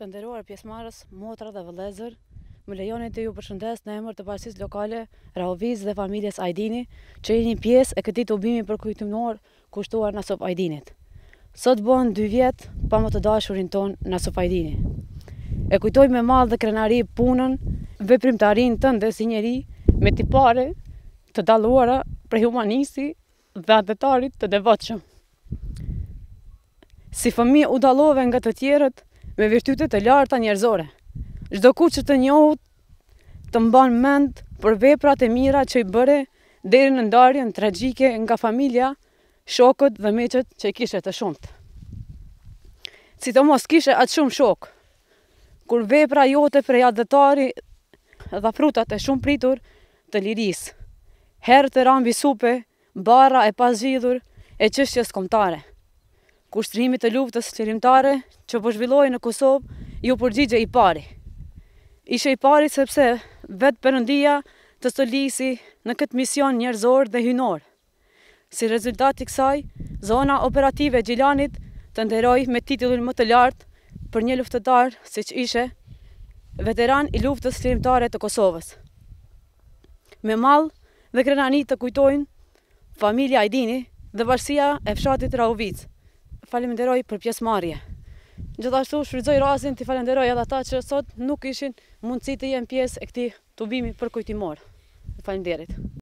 Të nderuar pjesëmarrës, motra dhe vëllezër, më lejoni të ju përshëndes në emër të Bashkisë Lokale Rahovic dhe familjes Ajdini, që jeni pjesë e këtij tubimi përkujtimor kushtuar Nasop Ajdinit. Sot bën 2 vjet pa më të dashurin ton Nasop Ajdini. E kujtoj me mall dhe krenari punën, veprimtarinë tënde si njeri me tipare të dalluara prej humanisti dhe atetarit të devotshëm. Si fëmijë u dallove nga të tjerët me virtyte të larta njerëzore. Çdo kush që të njohut të mban mend për veprat e mira që i bëre deri në ndarjen tragjike nga familja, shokët dhe miqët që i kishe të shumt. Sidomos kishe atë shumë shok, kur vepra jote prej adetari dha frutat e shumë pritur të lirisë. Herë të rambi supe, barra e pazhidhur e çështjes kombëtare. Kushtrimi të luftës qëllimtare që po zhvillohej në Kosovë ju përgjigje i pari. Ishe i pari sepse vetë Perëndia të stolisi në këtë mision njerëzor dhe hynor. Si rezultat i kësaj, zona operative e Gjilanit të nderoj me titullin më të lartë për një luftëtar siç ishe veteran i luftës qëllimtare të Kosovës. Me mall dhe krenani të kujtojnë familja Ajdini dhe bashkia e fshatit Rahovic. Falenderoj për pjesëmarrje. Gjithashtu shfrytëzoj rastin të falenderoj edhe ata që sot nuk kishin mundësi të jenë pjesë e këtij tubimi përkujtimor. Faleminderit.